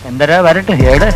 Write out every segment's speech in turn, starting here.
എന്തരാ വരട്ടെ ഹേട്.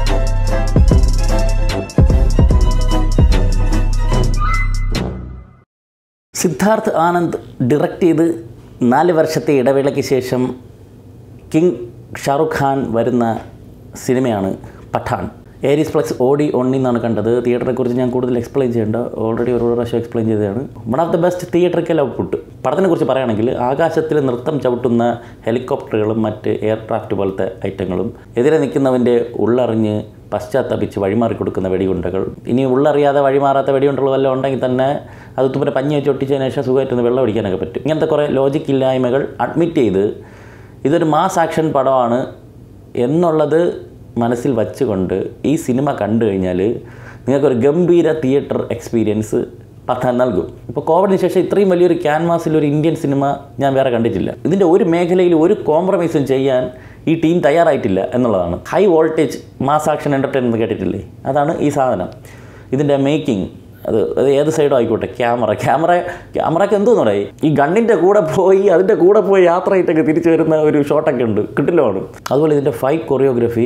സിദ്ധാർത്ഥ് ആനന്ദ് ഡയറക്റ്റ് ചെയ്ത് 4 വർഷത്തെ ഇടവേളയ്ക്ക് ശേഷം കിങ് ഷാറുഖ് ഖാൻ വരുന്ന സിനിമയാണ് പഠാൻ. ഏരീസ് പ്ലസ് ഓടി ഒന്നിന്നാണ് കണ്ടത്. തിയേറ്ററെ കുറിച്ച് ഞാൻ കൂടുതൽ എക്സ്പ്ലെയിൻ ചെയ്യേണ്ട, ഓൾറെഡി ഒരു പ്രാവശ്യം എക്സ്പ്ലെയിൻ ചെയ്തതാണ്. One of the best theatrical output. പടത്തിനെ കുറിച്ച് പറയുകയാണെങ്കിൽ ആകാശത്തിൽ നൃത്തം ചവിട്ടുന്ന ഹെലികോപ്റ്ററുകളും മറ്റ് എയർക്രാഫ്റ്റ് പോലത്തെ ഐറ്റങ്ങളും, എതിരെ നിൽക്കുന്നവൻ്റെ ഉള്ളറിഞ്ഞ് പശ്ചാത്തപിച്ച് വഴിമാറി കൊടുക്കുന്ന വെടിയുണ്ടകൾ, ഇനി ഉള്ളറിയാതെ വഴിമാറാത്ത വെടിയുണ്ടകൾ വല്ലതും ഉണ്ടെങ്കിൽ തന്നെ അത് തുമ്പരെ പഞ്ഞി വെച്ച് ഒട്ടിച്ചതിന് ശേഷം സുഖമായിട്ടൊന്ന് വെള്ളം അടിക്കാനൊക്കെ പറ്റും. ഇങ്ങനത്തെ കുറേ ലോജിക്ക് ഇല്ലായ്മകൾ അഡ്മിറ്റ് ചെയ്ത് ഇതൊരു മാസ് ആക്ഷൻ പടമാണ് എന്നുള്ളത് മനസ്സിൽ വച്ചുകൊണ്ട് ഈ സിനിമ കണ്ടു കഴിഞ്ഞാൽ നിങ്ങൾക്കൊരു ഗംഭീര തിയേറ്റർ എക്സ്പീരിയൻസ് പഠാൻ നൽകും. ഇപ്പോൾ കോവിഡിന് ശേഷം ഇത്രയും വലിയൊരു ക്യാൻവാസിലൊരു ഇന്ത്യൻ സിനിമ ഞാൻ വേറെ കണ്ടിട്ടില്ല. ഇതിൻ്റെ ഒരു മേഖലയിൽ ഒരു കോംപ്രമൈസും ചെയ്യാൻ ഈ ടീം തയ്യാറായിട്ടില്ല എന്നുള്ളതാണ്. High voltage mass action entertainment കേട്ടിട്ടില്ലേ, അതാണ് ഈ സാധനം. ഇതിൻ്റെ മേക്കിംഗ് അത് ഏത് സൈഡും ആയിക്കോട്ടെ, ക്യാമറയ്ക്ക് എന്തോന്ന് പറയും, ഈ ഗണ്ണിൻ്റെ കൂടെ പോയി അതിൻ്റെ കൂടെ പോയി യാത്ര ചെയ്തിട്ടൊക്കെ തിരിച്ചു വരുന്ന ഒരു ഷോട്ടൊക്കെ ഉണ്ട്, കിട്ടില്ലാണ്. അതുപോലെ ഇതിൻ്റെ fight choreography,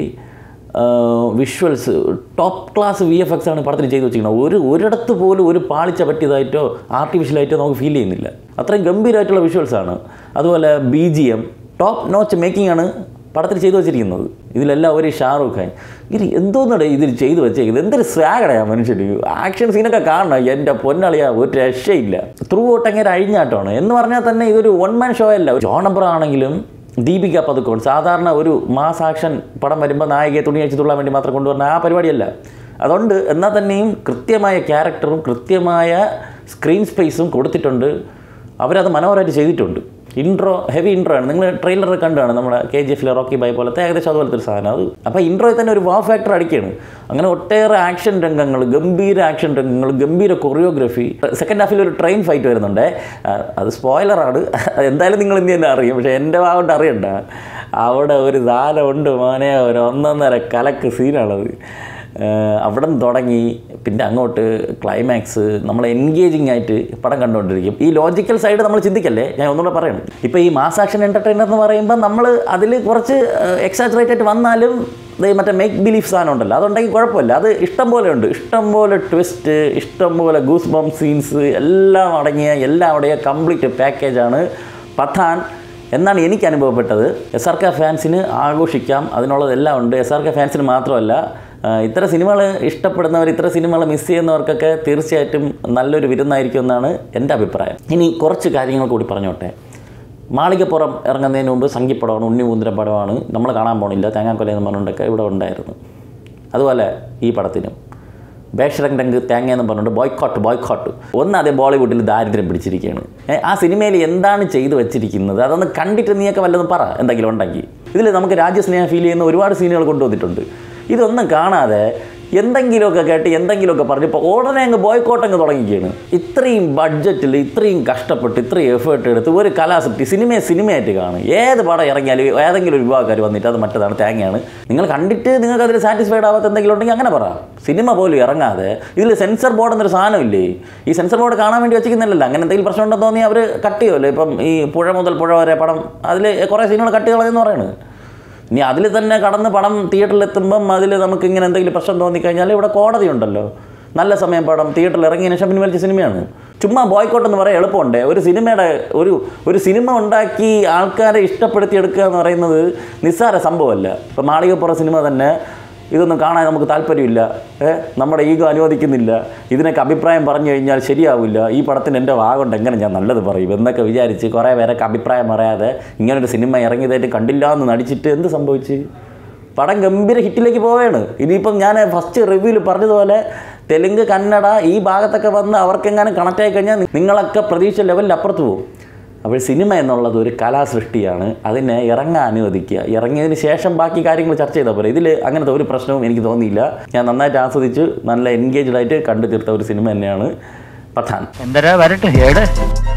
visuals, top class VFX ആണ് പടത്തിൽ ചെയ്ത് വെച്ചിരിക്കുന്നത്. ഒരിടത്ത് പോലും ഒരു പാളിച്ച പറ്റിയതായിട്ടോ ആർട്ടിഫിഷ്യലായിട്ടോ നമുക്ക് ഫീൽ ചെയ്യുന്നില്ല. അത്രയും ഗംഭീരമായിട്ടുള്ള വിഷ്വൽസാണ്. അതുപോലെ BGM ടോപ്പ് നോച്ച് മേക്കിംഗ് ആണ് പടത്തിൽ ചെയ്തു വെച്ചിരിക്കുന്നത്. ഇതിലെല്ലാം ഒരു ഷാറൂഖ് ഖാൻ ഇത് എന്തോന്നടേ ഇതിൽ ചെയ്തു വെച്ചേക്കുന്നത്, എന്തൊരു സ്വാഗടയാണ് മനുഷ്യന്. ആക്ഷൻ സീനൊക്കെ കാണണം, എൻ്റെ പൊന്നളിയാ, ഒരു രക്ഷയില്ല. ത്രൂ ഔട്ട് അങ്ങനെ അഴിഞ്ഞാട്ടമാണ് എന്ന് പറഞ്ഞാൽ തന്നെ ഇതൊരു 1 man ഷോ അല്ല. ജോൺ നമ്പർ ആണെങ്കിലും ദീപിക പതുക്കോൺ, സാധാരണ ഒരു മാസ് ആക്ഷൻ പടം വരുമ്പോൾ നായികയെ തുണി അഴിച്ച് തുള്ളാൻ വേണ്ടി മാത്രം കൊണ്ടുവരുന്ന ആ പരിപാടിയല്ല. അതുകൊണ്ട് എന്നാൽ തന്നെയും കൃത്യമായ ക്യാരക്ടറും കൃത്യമായ സ്ക്രീൻ സ്പേസും കൊടുത്തിട്ടുണ്ട്. അവരത് മനോഹരമായിട്ട് ചെയ്തിട്ടുണ്ട്. ഹെവി ഇൻട്രോ ആണ്. നിങ്ങൾ ട്രെയിലർ കണ്ടാണ് നമ്മുടെ KGFലെ റോക്കി ബൈ പോലത്തെ ഏകദേശം അതുപോലത്തെ ഒരു സാധനം. അത് അപ്പോൾ ഇൻട്രോയിൽ തന്നെ ഒരു വാ ഫാക്ടർ അടിക്കുകയാണ്. അങ്ങനെ ഒട്ടേറെ ആക്ഷൻ രംഗങ്ങൾ, ഗംഭീര ആക്ഷൻ രംഗങ്ങൾ, ഗംഭീര കൊറിയോഗ്രഫി. സെക്കൻഡ് ഹാഫിൽ ഒരു ട്രെയിൻ ഫൈറ്റ് വരുന്നുണ്ട്. അത് സ്പോയിലറാണ്, എന്തായാലും നിങ്ങൾ ഇന്ന് തന്നെ അറിയും. പക്ഷേ എൻ്റെ ഭാഗം അറിയണ്ട, അവിടെ ഒരു സാധനമുണ്ട് മോനെ, ഒരു 1.5 കലക്ക് സീനാണത്. അവിടെ നിന്ന് തുടങ്ങി പിന്നെ അങ്ങോട്ട് ക്ലൈമാക്സ് നമ്മൾ എൻഗേജിങ് ആയിട്ട് പടം കണ്ടുകൊണ്ടിരിക്കും. ഈ ലോജിക്കൽ സൈഡ് നമ്മൾ ചിന്തിക്കല്ലേ, ഞാൻ ഒന്നുകൂടെ പറയണം. ഇപ്പോൾ ഈ മാസ് ആക്ഷൻ എൻ്റർടൈനർ എന്ന് പറയുമ്പോൾ നമ്മൾ അതിൽ കുറച്ച് എക്സാജറേറ്റഡ് വന്നാലും മറ്റേ മേക്ക് ബിലീഫ് സാധനം ഉണ്ടല്ലോ, അതുണ്ടെങ്കിൽ കുഴപ്പമില്ല. അത് ഇഷ്ടം പോലെ ഉണ്ട്, ഇഷ്ടംപോലെ ട്വിസ്റ്റ്, ഇഷ്ടംപോലെ ഗൂസ് ബം സീൻസ് എല്ലാം അടങ്ങിയ എല്ലാവരുടെയും കംപ്ലീറ്റ് പാക്കേജാണ് പഠാൻ എന്നാണ് എനിക്ക് അനുഭവപ്പെട്ടത്. SRK ഫാൻസിന് ആഘോഷിക്കാം, അതിനുള്ളതെല്ലാം ഉണ്ട്. SRK ഫാൻസിന് മാത്രമല്ല, ഇത്തരം സിനിമകൾ ഇഷ്ടപ്പെടുന്നവർ, ഇത്തരം സിനിമകൾ മിസ് ചെയ്യുന്നവർക്കൊക്കെ തീർച്ചയായിട്ടും നല്ലൊരു വിരുന്നായിരിക്കും എന്നാണ് എൻ്റെ അഭിപ്രായം. ഇനി കുറച്ച് കാര്യങ്ങൾ കൂടി പറഞ്ഞോട്ടെ. മാളികപ്പുറം ഇറങ്ങുന്നതിന് മുമ്പ് സംഗീതപടമാണ്, ഉണ്ണിമൂന്ദ്രം പടമാണ്, നമ്മൾ കാണാൻ പോകണില്ല, തേങ്ങാക്കൊല എന്ന് പറഞ്ഞുകൊണ്ടൊക്കെ ഇവിടെ ഉണ്ടായിരുന്നു. അതുപോലെ ഈ പടത്തിനും ബേഷറങ് ടങ്ക് തേങ്ങ എന്ന് പറഞ്ഞുകൊണ്ട് ബോയ്ക്കോട്ട്. അതേ ബോളിവുഡിൽ ദാരിദ്ര്യം പിടിച്ചിരിക്കുകയാണ്. ആ സിനിമയിൽ എന്താണ് ചെയ്തു വെച്ചിരിക്കുന്നത് അതൊന്ന് കണ്ടിട്ട് നീയൊക്കെ വല്ലതും പറ, എന്തെങ്കിലും ഉണ്ടെങ്കിൽ. ഇതിൽ നമുക്ക് രാജ്യസ്നേഹം ഫീൽ ചെയ്യുന്ന ഒരുപാട് സീനുകൾ കൊണ്ടുവന്നിട്ടുണ്ട്. ഇതൊന്നും കാണാതെ എന്തെങ്കിലുമൊക്കെ കേട്ട് എന്തെങ്കിലുമൊക്കെ പറഞ്ഞപ്പോൾ ഉടനെ അങ്ങ് ബോയ്ക്കോട്ടങ്ങ് തുടങ്ങിക്കുകയാണ്. ഇത്രയും ബഡ്ജറ്റിൽ ഇത്രയും കഷ്ടപ്പെട്ട് ഇത്രയും എഫേർട്ട് എടുത്ത് ഒരു കലാസൃഷ്ടി സിനിമയായിട്ട് കാണും. ഏത് പടം ഇറങ്ങിയാലും ഏതെങ്കിലും ഒരു വിഭാഗക്കാർ വന്നിട്ട് അത് മറ്റേതാണ്, തേങ്ങയാണ്, നിങ്ങൾ കണ്ടിട്ട് നിങ്ങൾക്ക് അതിൽ സാറ്റിസ്ഫൈഡ് ആവാത്ത എന്തെങ്കിലും ഉണ്ടെങ്കിൽ അങ്ങനെ പറ. സിനിമ പോലും ഇറങ്ങാതെ ഇതിൽ സെൻസർ ബോർഡ് എന്നൊരു സാധനമില്ലേ, ഈ സെൻസർ ബോർഡ് കാണാൻ വേണ്ടി വെച്ചിരിക്കുന്നില്ലല്ലോ. അങ്ങനെ എന്തെങ്കിലും പ്രശ്നം ഉണ്ടെന്ന് തോന്നി അവർ കട്ട് ചെയ്യുമല്ലോ. ഇപ്പം ഈ പുഴ മുതൽ പുഴ വരെ പടം, അതിൽ കുറേ സീനുകൾ കട്ട് കളയെന്ന് പറയുന്നത്. ഇനി അതിൽ തന്നെ കടന്ന് പടം തിയേറ്ററിലെത്തുമ്പം അതിൽ നമുക്ക് ഇങ്ങനെ എന്തെങ്കിലും പ്രശ്നം തോന്നിക്കഴിഞ്ഞാൽ ഇവിടെ കോടതി ഉണ്ടല്ലോ. നല്ല സമയം പടം തിയേറ്ററിൽ ഇറങ്ങിയതിന് ശേഷം പിൻവലിച്ച സിനിമയാണ്. ചുമ്മാ ബോയ്ക്കോട്ടെന്ന് പറയാൻ എളുപ്പമുണ്ട്. ഒരു സിനിമയുടെ ഒരു സിനിമ ഉണ്ടാക്കി ആൾക്കാരെ ഇഷ്ടപ്പെടുത്തി എടുക്കുക എന്ന് പറയുന്നത് നിസ്സാര സംഭവമല്ല. ഇപ്പോൾ മാളികപ്പുറം സിനിമ തന്നെ ഇതൊന്നും കാണാൻ നമുക്ക് താല്പര്യമില്ല, നമ്മുടെ ഈഗോ അനുവദിക്കുന്നില്ല, ഇതിനൊക്കെ അഭിപ്രായം പറഞ്ഞു കഴിഞ്ഞാൽ ശരിയാവില്ല, ഈ പടത്തിന് എൻ്റെ ഭാഗമുണ്ട്, എങ്ങനെ ഞാൻ നല്ലത് പറയും എന്നൊക്കെ വിചാരിച്ച് കുറേ പേരൊക്കെ അഭിപ്രായം പറയാതെ ഇങ്ങനൊരു സിനിമ ഇറങ്ങിയതായിട്ട് കണ്ടില്ല എന്ന് നടിച്ചിട്ട് എന്ത് സംഭവിച്ച് പടം ഗംഭീര ഹിറ്റിലേക്ക് പോവുകയാണ്. ഇനിയിപ്പം ഞാൻ ഫസ്റ്റ് റിവ്യൂവിൽ പറഞ്ഞതുപോലെ തെലുങ്ക്, കന്നഡ ഈ ഭാഗത്തൊക്കെ വന്ന് അവർക്കെങ്ങാനും കണക്റ്റായി കഴിഞ്ഞാൽ നിങ്ങളൊക്കെ പ്രതീക്ഷ ലെവലിൽ അപ്പുറത്ത് പോകും. അപ്പോൾ സിനിമ എന്നുള്ളത് ഒരു കലാസൃഷ്ടിയാണ്, അതിനെ ഇറങ്ങാൻ അനുവദിക്കുക. ഇറങ്ങിയതിന് ശേഷം ബാക്കി കാര്യങ്ങൾ ചർച്ച ചെയ്താൽ പോലെ. ഇതിൽ അങ്ങനത്തെ ഒരു പ്രശ്നവും എനിക്ക് തോന്നിയില്ല. ഞാൻ നന്നായിട്ട് ആസ്വദിച്ച് നല്ല എൻഗേജ്ഡ് ആയിട്ട് കണ്ടു തീർത്ത ഒരു സിനിമ തന്നെയാണ് പഠാൻ. എന്തരാ വരട്ടെ ഹേട്.